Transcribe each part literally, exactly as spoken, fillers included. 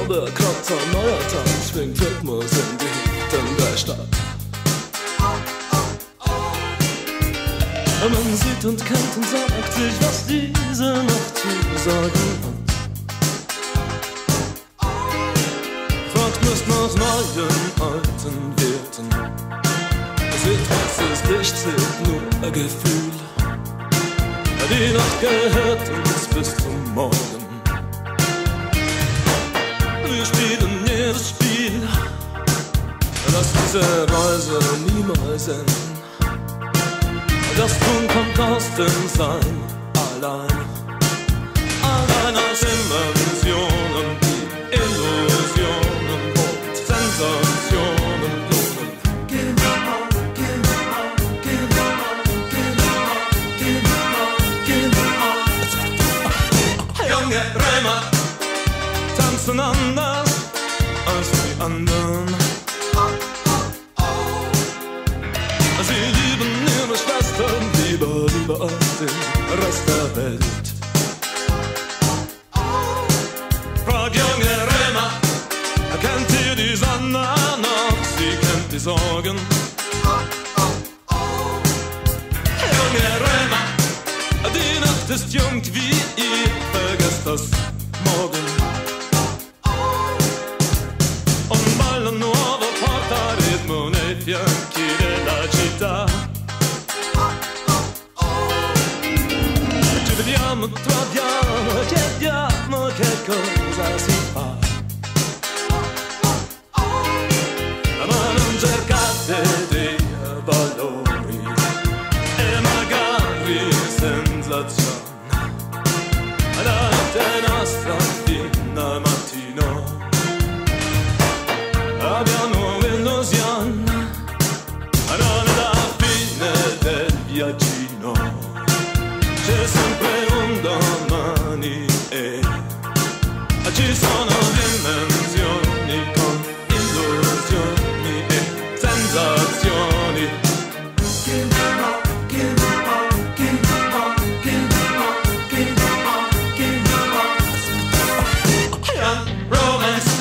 Oberkratzer, neuer Tanz, schwingt Rhythmus in die Hüften der Stadt. Man sieht und kennt und sagt sich, was diese Nacht zu sagen hat. Fragt nicht nach neuen, alten Werten. Seht, was ist nicht, seht nur ein Gefühl. Die Nacht gehört uns bis zum Morgen. Wir spielen jedes Spiel, lass diese Reise niemals enden. Das Tun kommt aus dem Sein allein. Allein aus Emotionen, die Illusionen und Sensationen lohnen. Gib auf, gib auf, gib auf, gib auf, gib auf, gib auf. Junge Römer tanzen anders als die anderen. Sie lieben ihre Schwestern lieber, lieber als den Rest der Welt. Frag junge Römer, kennt ihr die Sonne noch? Sie kennt die Sorgen. Junge Römer, die Nacht ist jung wie ihr, vergesst das morgen. Un ballo nuovo porta ritmo nei fianchi della città. Ci vediamo, troviamo, chiediamo che cosa si fa. Ma non cercate dei valori e magari sensazioni. La notte è nostra fino al mattino. Abbiamo illusione, non è la fine del viaggino. C'è sempre un domani e ci sono dimensioni con illusioni e sensazioni. Give up, give up, give up, give up, give up, give up. Young romance.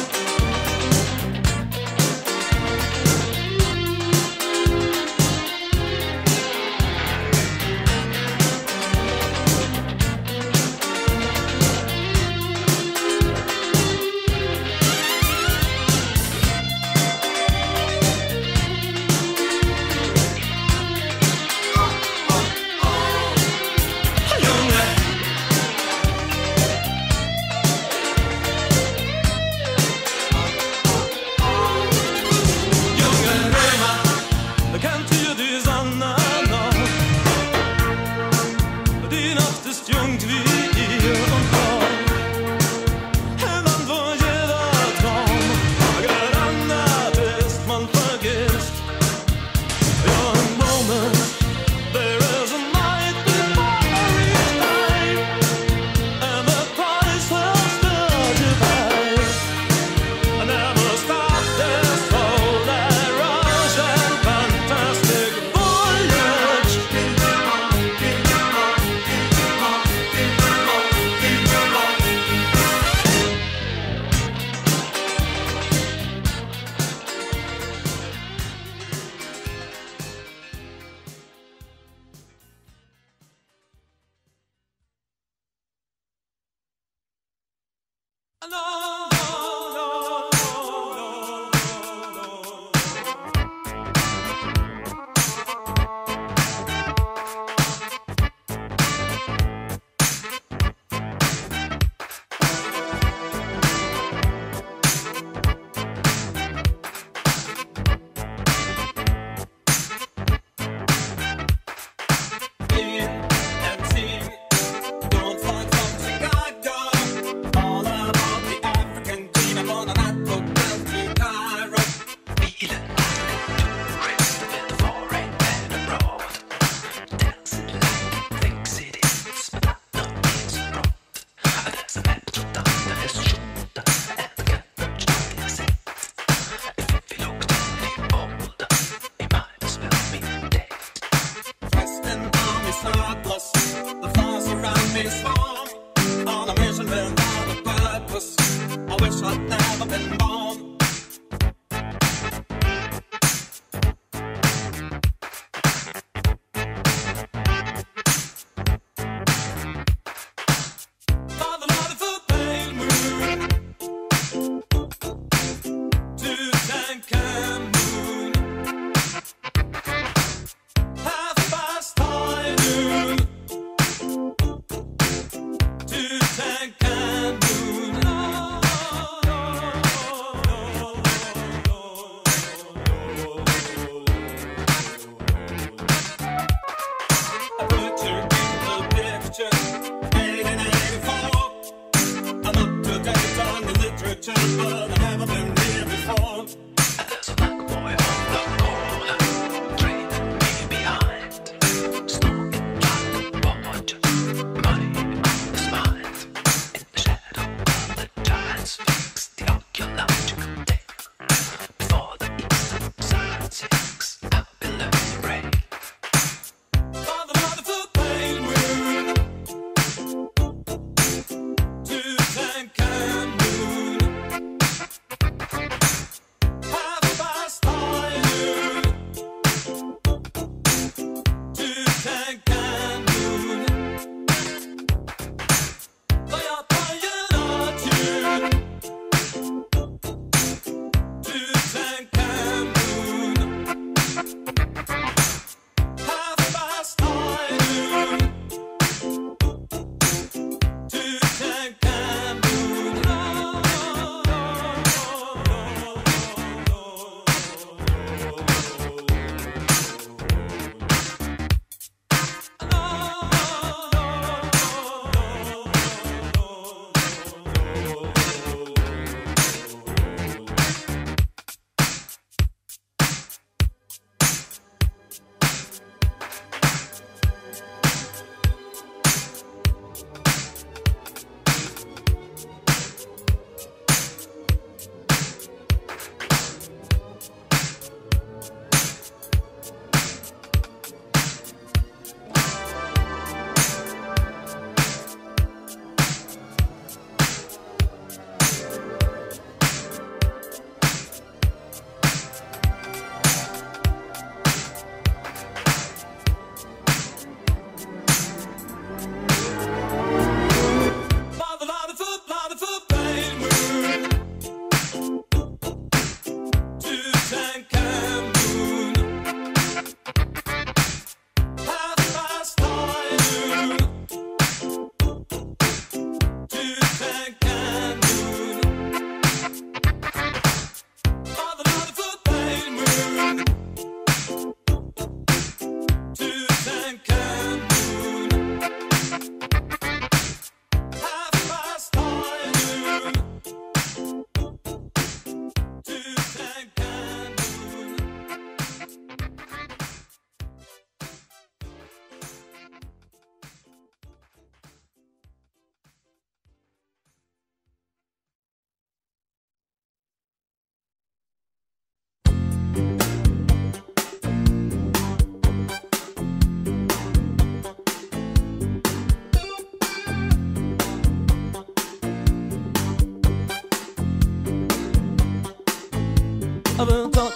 Don't find something I got. All about the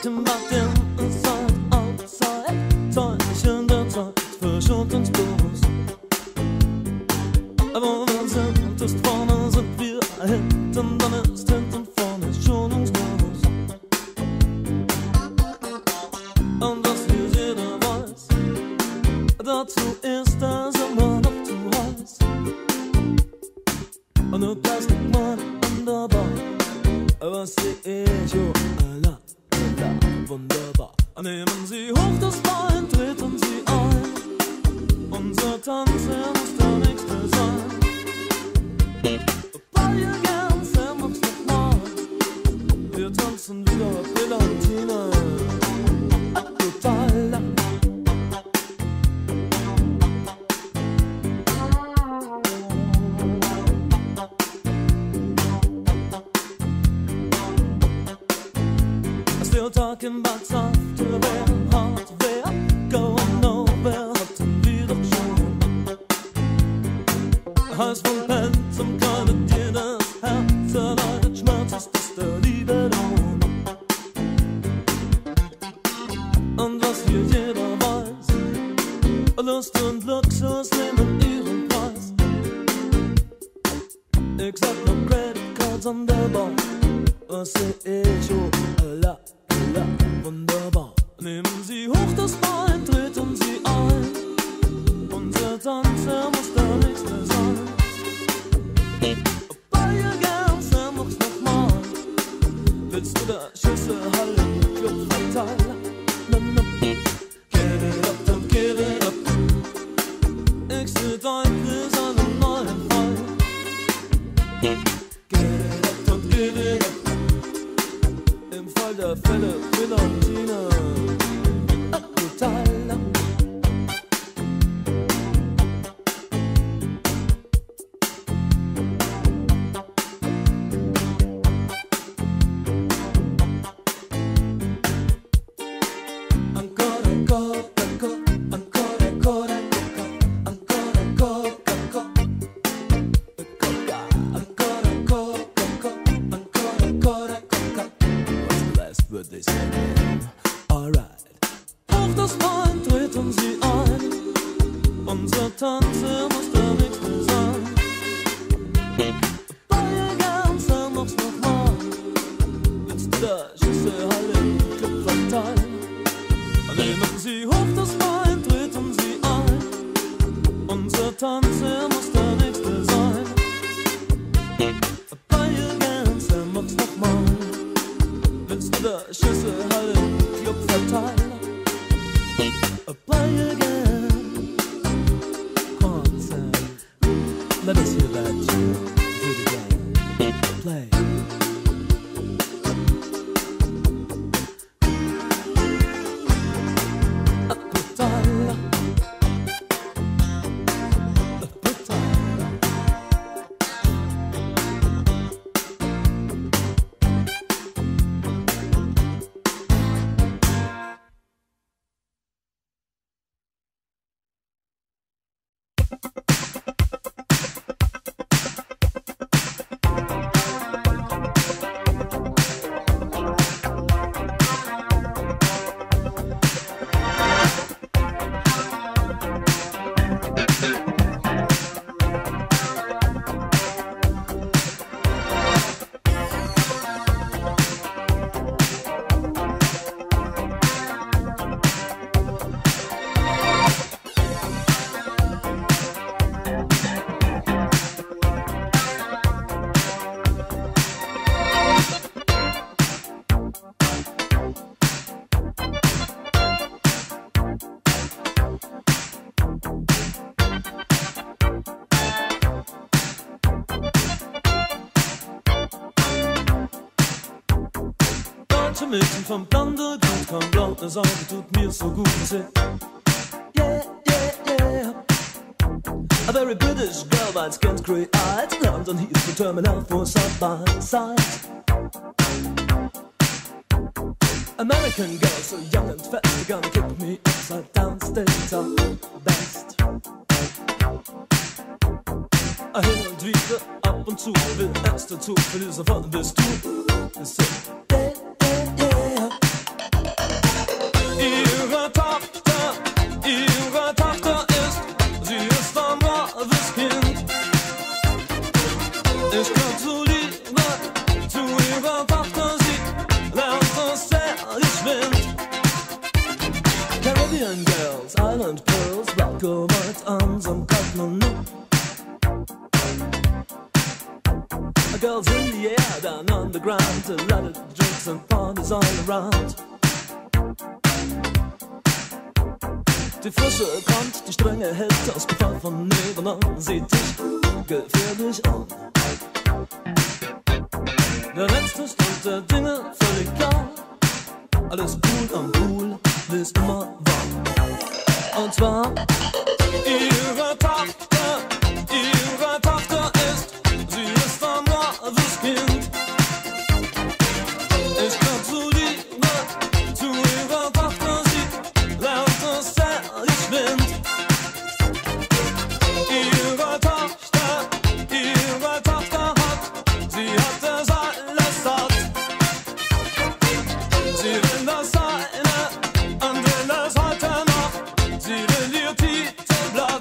talking about them inside, outside. Zeichen der Zeit verschont uns bloß. Aber wir sind ist vorne, sind wir hinten, dann ist hinten vorne schonungslos. Und was hier jeder weiß, dazu ist das immer noch zu heiß. Und nur Plastikmann an der Bar, was seh ich, oh, Allah, Allah, wunderbar. Nehmen Sie hoch das Bein, treten Sie ein. Unser Tanz, er muss der nächste sein. Weil ihr gern, er macht's nochmal. Wir tanzen wieder Brillantine. Total lang. Still talking about software, hardware, going nowhere, hatten wir doch schon. Heiß von Pen zum kleinen Tier, das Herz erleidet Schmerz, ist das der Liebe Lohn. Und was hier jeder weiß, Lust und Luxus nehmen ihren Preis. Ich sag noch Credit Cards an der Bar, was seh ich, oh Allah. Ja, wunderbar. Nehmen Sie hoch das Bein, treten Sie ein. Unser Tanz, er muss der nächste sein. Weil ihr gern, er macht's nochmal. Willst du da Schüsse halten, Club verteilen? Na, na, give it up, don't give it up. Ich seh dein Quiz an einem neuen Fall. Give it up, don't give it up. Im Fall der Fälle Brillantine, total lang. Ancora, ancora, ancora, ancora, ancora, ancora, ancora, ancora, ancora, ancora. What they say, alright. Hoch das Bein, treten Sie ein. Unser Tanz, er muss der nächste sein. Weil ihr gern, er macht's nochmal. Willst du da Schüsse halten, Club verteilen? Nehmen Sie hoch das Bein, treten Sie ein. Unser Tanz, er muss der nächste sein. Weil ihr gern, er macht's nochmal. Willst du da Schüsse halten, Club verteilen? Play again. Come on, Sam. Let us hear that you do it again. Play. Total. Mädchen vom Lande, gut kann blau, das Auge tut mir so gut. Say, yeah, yeah, yeah. A very British girl, but skin's grey eyed. London, he's determined for side by side. American girl, so young and fast, gonna kick me upside down, stays up best. Hin und wieder, ab und zu, will erst dazu, will dieser Fall bist du. So, yeah, yeah, yeah. Gewalt, Einsamkeit, no, no. Girls in the air, down underground, a lot of drinks and parties all around. Die Frische kommt, die Strenge hält, das Gefall von nebenan sieht dich gefährlich an. Der letzte Stand der Dinge, völlig klar. Alles cool am Pool, wie es immer war. Und zwar ihre Tochter, ihre Tochter ist, sie ist ein braves Kind. Ich gratuliere zu ihrer Tochter, sie lernt es sehr geschwind. Ihre Tochter, ihre Tochter hat, sie hat es alles satt. Sie will das eine und will es heute noch, sie will ihr Titelblatt.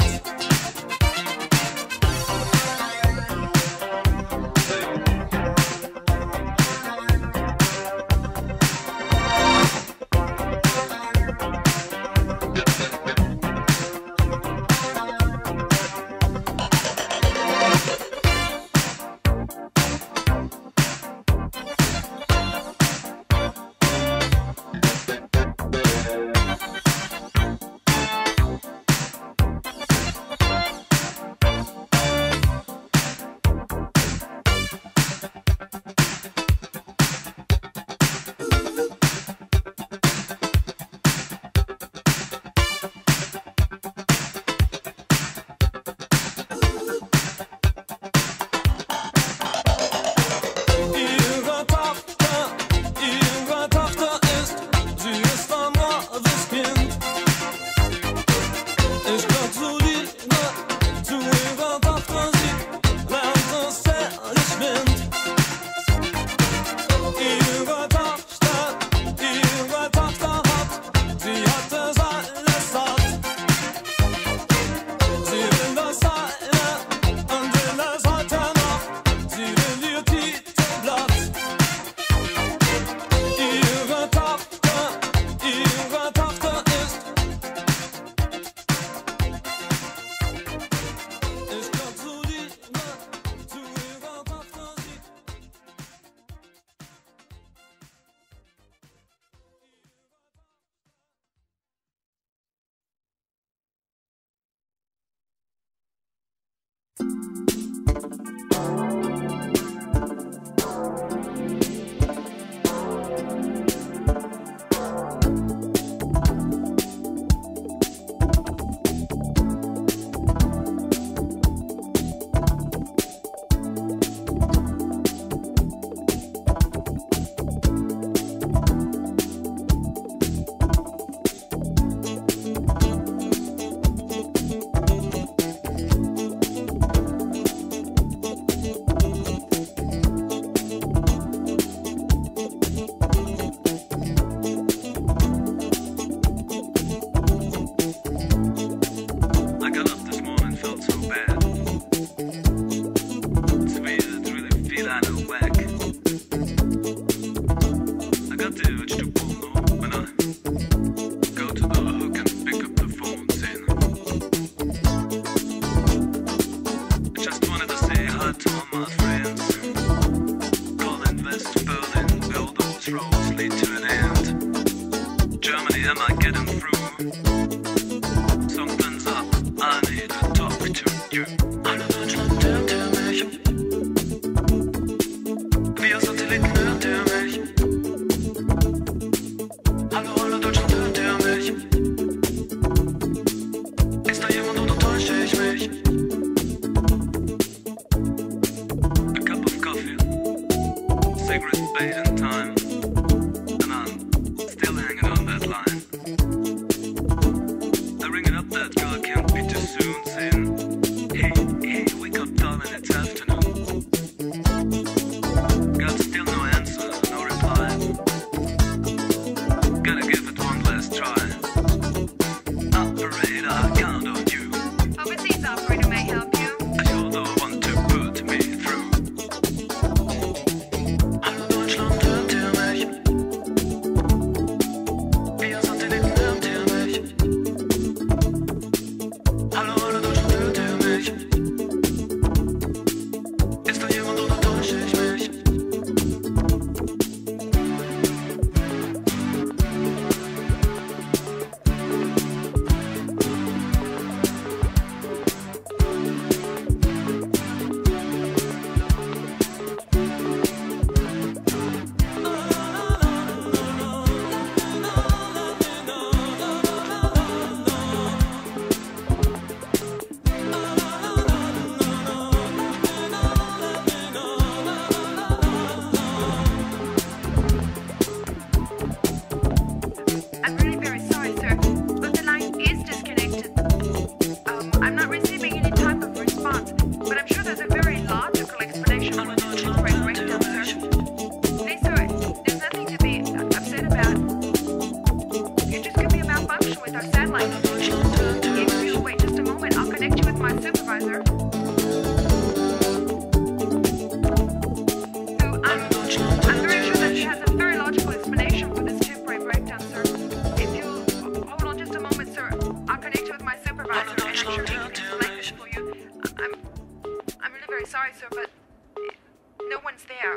Deutschland. I'm really very sorry, sir, but no one's there.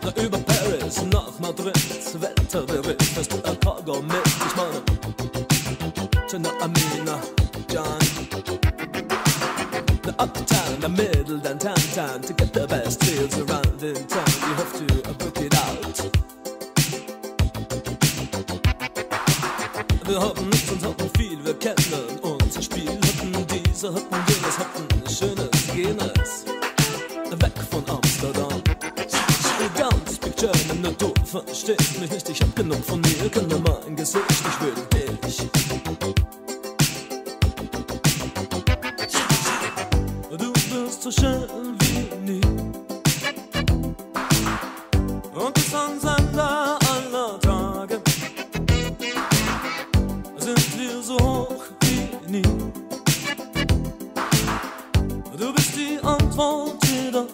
Na, über Paris nach Madrid, Wetterbericht, hast du ein Cargo mit, ich meine China, Amina, John. The uptown, the middle, then downtown, to get the best deals around in town, you have to uh, book it out. Wir haben nichts und hatten viel, wir kennen unser Spiel, hatten diese, hatten jenes, hatten schönes, jenes, weg von Amsterdam. Ganz Big German, nur du verstehst mich nicht, ich hab genug von mir, kenn nur mein Gesicht, ich will dich. Du bist so schön wie nie und bist ein Sender aller Tage. Sind wir so hoch wie nie. Du bist die Antwort jeder.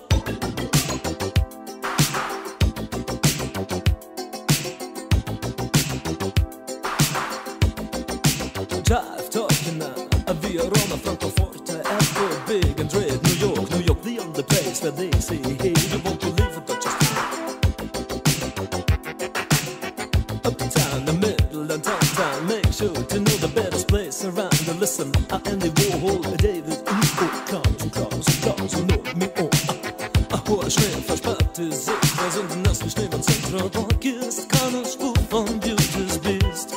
Drive, talking now, via Roma, Francoforte, Airport, big and red, New York, New York, the only place where they say, hey, you won't believe it, but just uptown, the middle, and downtown, make sure to know the best place around. And listen, I am the Warhol, David, oh, Klaus, Klaus, Klaus, you know me, oh, ah, hoher Schnee, versperrte Sicht, wir sind im nassen Schnee, mein Central Park ist keine Spur von Beauty's Beast.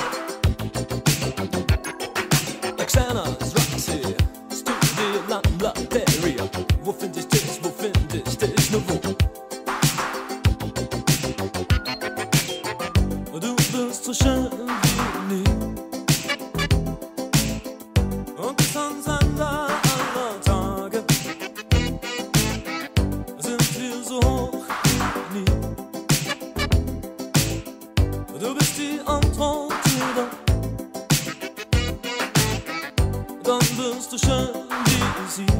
Xana's, Roxy, Studio, Lambla, Area, wo find ich dich, wo find ich dich, nur wo? Du bist so schön wie nie und bist ein Sender aller Tage. Sind wir so hoch wie nie. Du bist die Antwort jeder. Dann bist du schön wie sie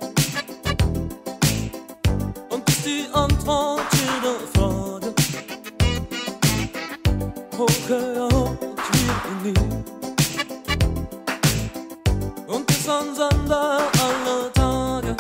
und bist die Antwort jeder Frage. Hochgejagt wie nie und bist ein Sender aller Tage.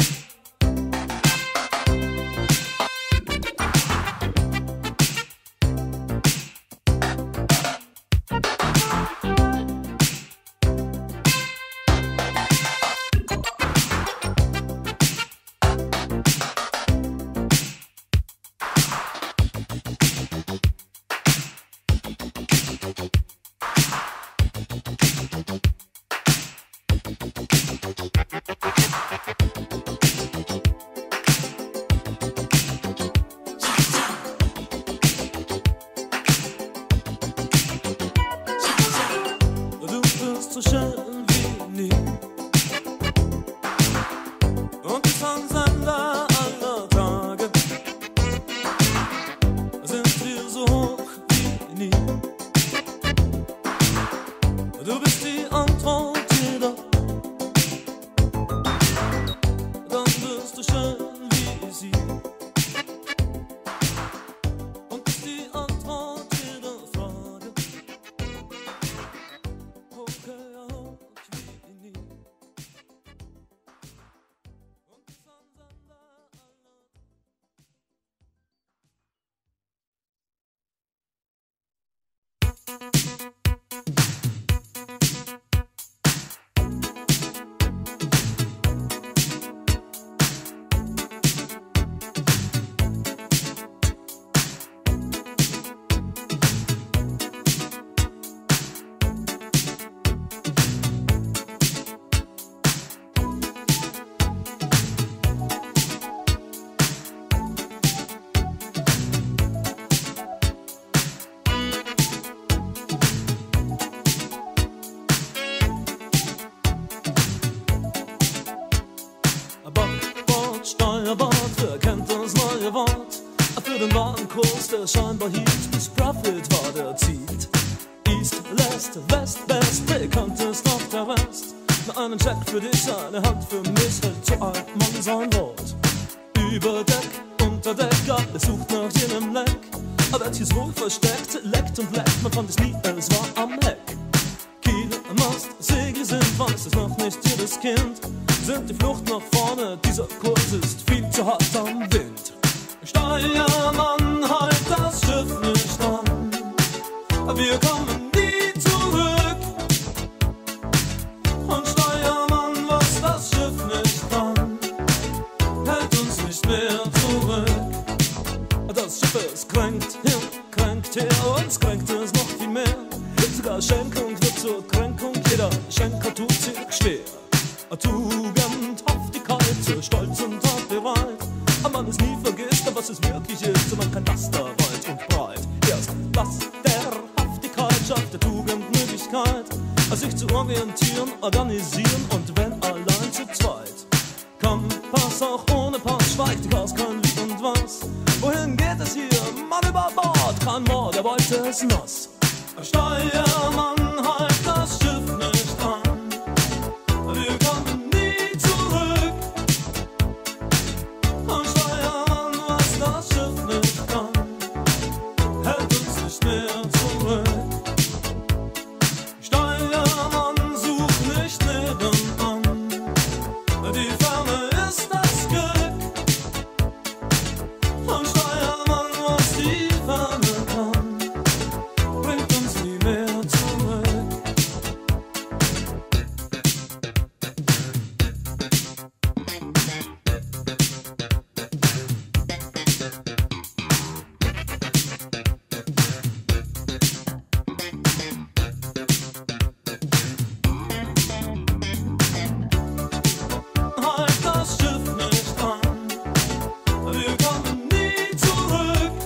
So schön wie nie und bist ein Sender aller Tage. Sind wir so hoch wie nie. Du bist die Antwort jeder. Dann bist du schön wie sie und bist die Antwort jeder Frage. Steuerbord, wer kennt das neue Wort? Für den Warenkurs, der scheinbar hielt, bis Profit war der Ziel. East, West, West, Best, bekannt ist auf der West. Nur einen Check für dich, eine Hand für mich, hält so ein Mann sein Wort. Über Deck, unter Deck, alles sucht nach jenem Leck. Aber jetzt ist wohl versteckt, leckt und leckt, man fand es nie, es war am Heck. Kiel, Mast, Segel sind, weiß es noch nicht jedes Kind. Sind die Flucht nach vorne, dieser Kurs ist viel zu hart am Wind. Steuermann Schiff, es kränkt hin, kränkt her, uns kränkt es noch viel mehr. Sogar Schenkung wird zur Kränkung, jeder Schenker tut sich schwer. Tugendhaftigkeit, Stolz und Tat bereit, aber man es nie vergisst, was es wirklich ist, und man kann Laster weit und breit. Erst Lasterhaftigkeit schafft der Tugend Möglichkeit, sich zu orientieren, organisieren und wenn allein zu zweit. Kompass auch ohne Pass, schweigt die Gas, kein Wie und Was. Wohin geht es hier? Mann über Bord, kein Mord, er wollte es nass. Steuermann, halt das Schiff nicht an, wir kommen nie zurück. Steuermann, was das Schiff nicht kann, hält uns nicht mehr zurück. Steuermann, such nicht nebenan, die Ferne ist das Glück. Und Steuermann, was die Ferne kann, bringt uns nie mehr zurück. Halt das Schiff nicht an, wir kommen nie zurück.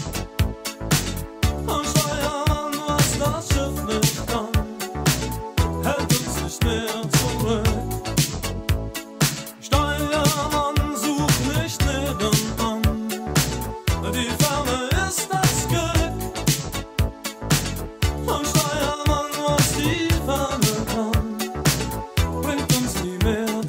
Und Steuermann, was das Schiff nicht kann, hält uns nicht mehr zurück. Steuermann, such nicht nebenan, die Ferne ist das Glück. Und Steuermann, was die Ferne kann, bringt uns nie mehr zurück.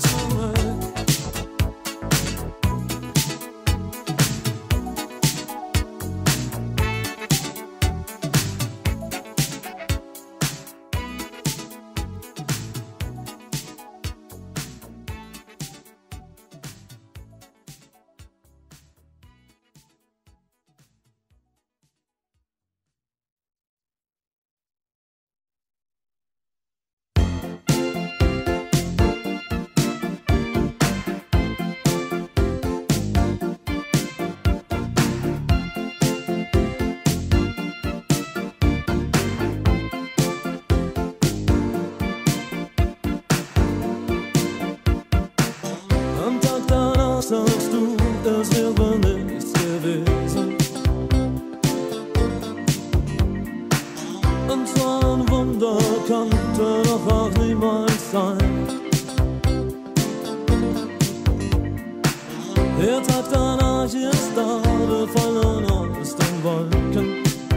Am Tag danach sagst du, es wäre nichts gewesen. Und so ein Wunder konnte doch auch niemals sein. Der Tag danach ist da, wir fallen aus den Wolken.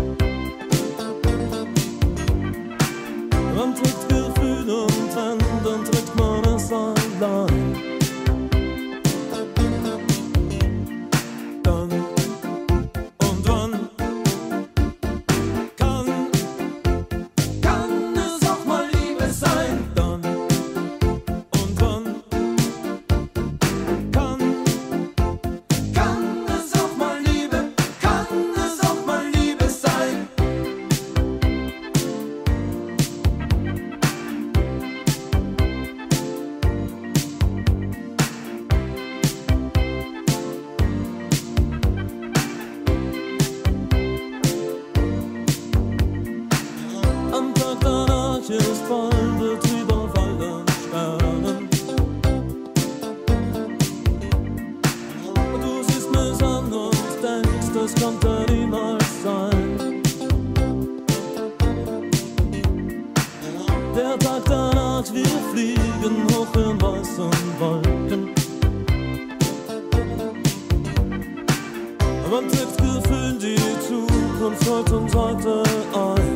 Man trägt Gefühle und Händen, trägt man es allein. Dann und wann kann, kann es auch mal Liebe sein? Dann und wann kann, kann es auch mal Liebe, kann es auch mal Liebe sein? Am Tag danach ist voll Betrieb auf allen Sternen. Du siehst mich an und denkst, das konnte niemals sein. Der Tag danach, wir fliegen hoch in weißen Wolken. Man trägt Gefühl die Zukunft heute und heute ein.